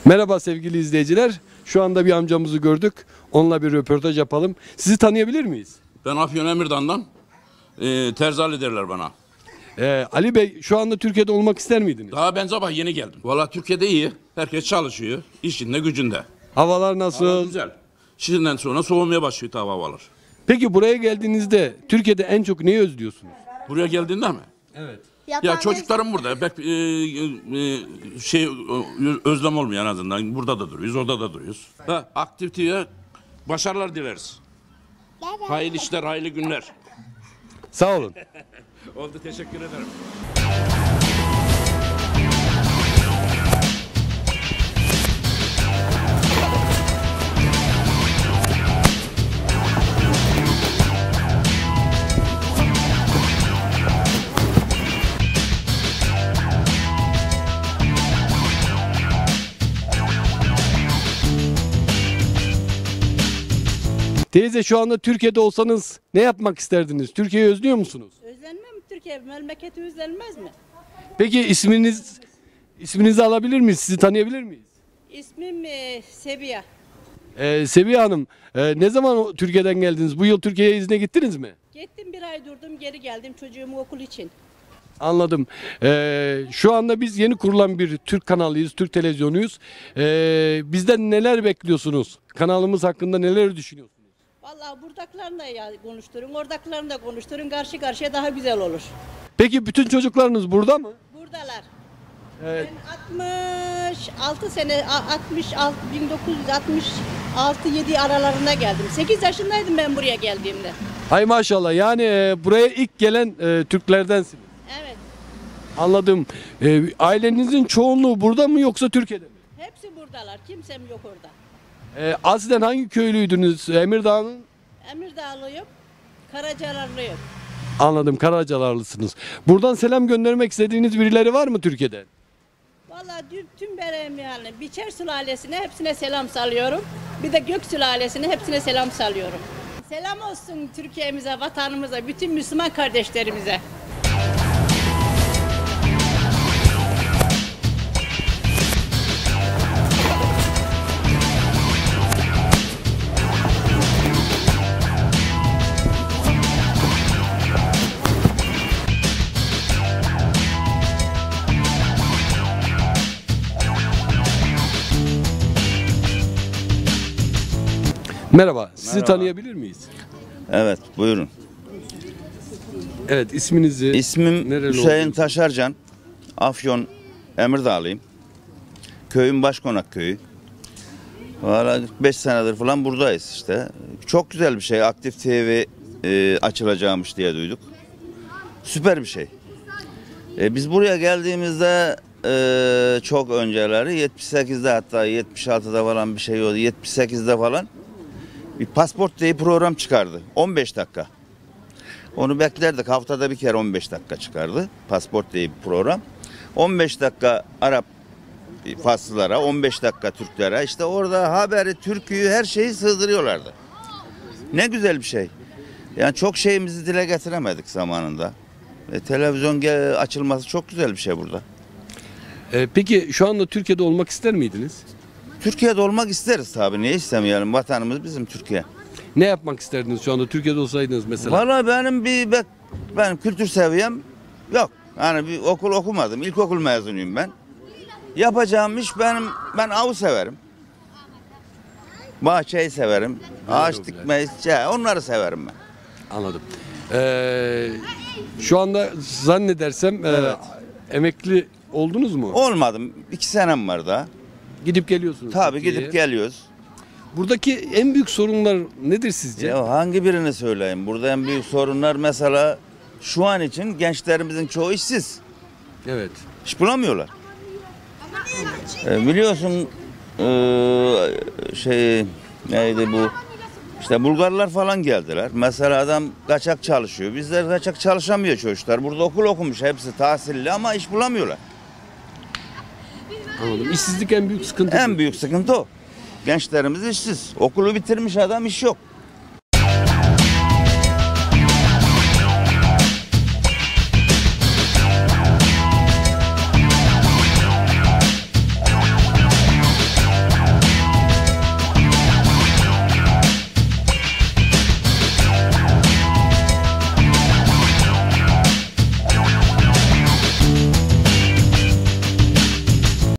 Merhaba sevgili izleyiciler. Şu anda bir amcamızı gördük. Onunla bir röportaj yapalım. Sizi tanıyabilir miyiz? Ben Afyon Emirdağ'dan Terzi Ali derler bana. Ali Bey, şu anda Türkiye'de olmak ister miydiniz? Daha ben sabah yeni geldim. Valla Türkiye'de iyi. Herkes çalışıyor. İşinde gücünde. Havalar nasıl? Hava güzel. Şimdiden sonra soğumaya başlıyor tabi havalar. Peki buraya geldiğinizde Türkiye'de en çok neyi özlüyorsunuz? Buraya geldiğinde mi? Evet. Ya çocuklarım burada. Pek özlem olmuyor en azından. Burada da duruyoruz, orada da duruyoruz. Aktiviteye başarılar dileriz. Hayırlı işler, hayırlı günler. Sağ olun. Oldu, teşekkür ederim. Teyze, şu anda Türkiye'de olsanız ne yapmak isterdiniz? Türkiye'yi özlüyor musunuz? Özlenmem mi Türkiye? Memleketi özlenmez mi? Peki isminizi alabilir miyiz? Sizi tanıyabilir miyiz? İsmim Sebiya. Seviye Hanım, ne zaman Türkiye'den geldiniz? Bu yıl Türkiye'ye izne gittiniz mi? Gittim, bir ay durdum, geri geldim çocuğumun okul için. Anladım. Şu anda biz yeni kurulan bir Türk kanalıyız, Türk televizyonuyuz. Bizden neler bekliyorsunuz? Kanalımız hakkında neler düşünüyorsunuz? Vallahi buradakilerle ya konuşturun, oradakilerle konuşturun, karşı karşıya daha güzel olur. Peki bütün çocuklarınız burada mı? Buradalar. Evet. Ben 66 sene, 1966-7 aralarında geldim. 8 yaşındaydım ben buraya geldiğimde. Hay maşallah, yani buraya ilk gelen Türklerdensiniz. Evet. Anladım. Ailenizin çoğunluğu burada mı yoksa Türkiye'de mi? Hepsi buradalar. Kimsem yok orada. Aslen hangi köylüydünüz? Emirdağ'ın? Emirdağlıyım, Karacalarlıyım. Anladım, Karacalarlısınız. Buradan selam göndermek istediğiniz birileri var mı Türkiye'de? Vallahi tüm berem yani Biçer sülalesine hepsine selam salıyorum. Bir de Gök sülalesine hepsine selam salıyorum. Selam olsun Türkiye'mize, vatanımıza, bütün Müslüman kardeşlerimize. Merhaba, sizi Merhaba. tanıyabilir miyiz? Evet, buyurun. Evet, isminizi... İsmim nereli Hüseyin olduğunuzu- Taşarcan. Afyon Emirdağlıyım. Köyüm Başkonak köyü. Valla 5 senedir falan buradayız işte. Çok güzel bir şey. Aktif TV açılacakmış diye duyduk. Süper bir şey. Biz buraya geldiğimizde çok önceleri 78'de, hatta 76'da falan bir şey oldu. 78'de falan bir Pasport diye program çıkardı. 15 dakika. Onu beklerdik. Haftada bir kere 15 dakika çıkardı. Pasport diye bir program. 15 dakika Arap Faslılara, 15 dakika Türklere. İşte orada haberi, türküyü, her şeyi sığdırıyorlardı. Ne güzel bir şey. Yani çok şeyimizi dile getiremedik zamanında. Televizyon açılması çok güzel bir şey burada. Peki şu anda Türkiye'de olmak ister miydiniz? Türkiye'de olmak isteriz tabii. Niye istemeyelim? Vatanımız bizim Türkiye. Ne yapmak isterdiniz şu anda Türkiye'de olsaydınız mesela? Vallahi benim kültür seviyem yok. Yani bir okul okumadım. İlkokul mezunuyum ben. Yapacağım iş ben avı severim. Bahçeyi severim. Ağaç dikmeyi, onları severim ben. Anladım. Şu anda zannedersem Evet. emekli oldunuz mu? Olmadım. 2 senem var daha. Gidip geliyorsunuz. Tabii Türkiye'ye. gidip geliyoruz. Buradaki en büyük sorunlar nedir sizce? Ya hangi birini söyleyeyim? Burada en büyük sorunlar mesela şu an için gençlerimizin çoğu işsiz. Evet. İş bulamıyorlar. Biliyorsun neydi bu? İşte Bulgarlar falan geldiler. Mesela adam kaçak çalışıyor. Bizler kaçak çalışamıyor çocuklar. Burada okul okumuş hepsi tahsilli ama iş bulamıyorlar. Anladım. İşsizlik en büyük sıkıntı. En büyük sıkıntı o. Gençlerimiz işsiz. Okulu bitirmiş adam, iş yok.